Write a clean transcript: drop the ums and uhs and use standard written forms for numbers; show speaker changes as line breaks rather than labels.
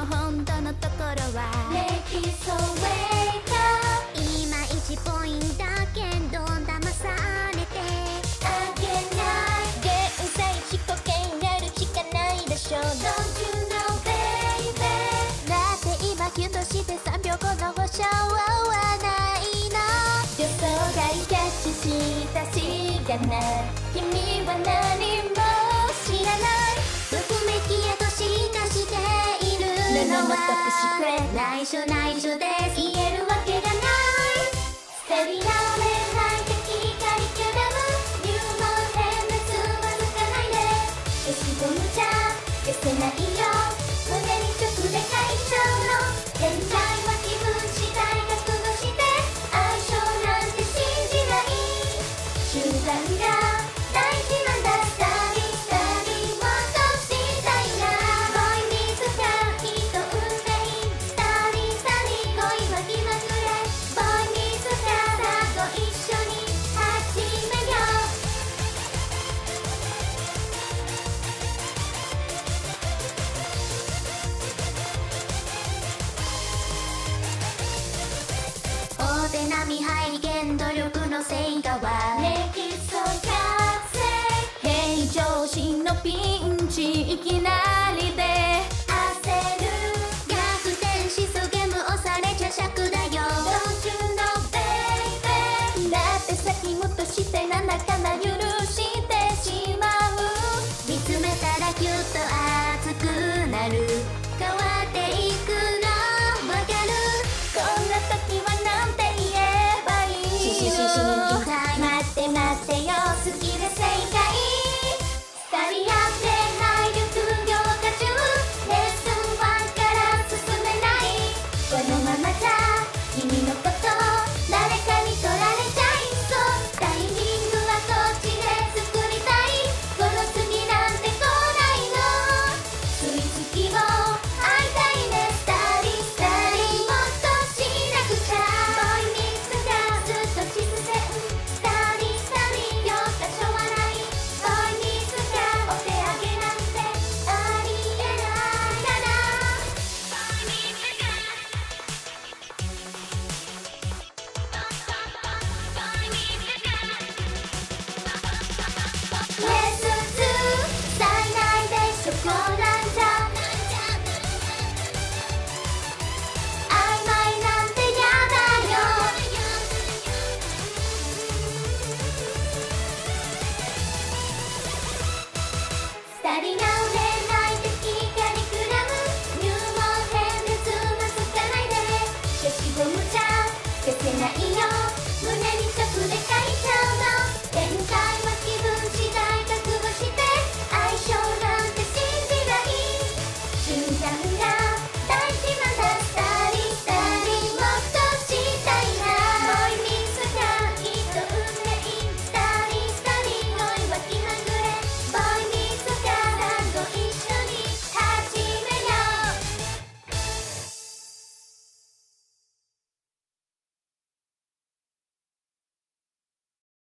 の本当のところは
ねきそうえ
いまいちポイントだけど騙されて
あげない
現在自己嫌やるしかないでしょ
Don't you know baby
だって今キュンとして3秒後の保証はないの予想外キャッチしたしがない君は何も知らないときめきへと進化しているのは内緒内緒です言えるわけがないステリラメない敵カリキュラム入門編熱は抜かないで消しゴムじゃ消せないよ胸に直で書いちゃうの現在は気分次第覚悟して相性なんて信じない集団が大事なんだスタディスタディもっとしたいなボーイミーツキャイと運命スタディスタディ恋は気まぐれボーイミーツキャさあご一緒に始めよう大手並み拝見努力の成果は
ねきそうか
平常心のピン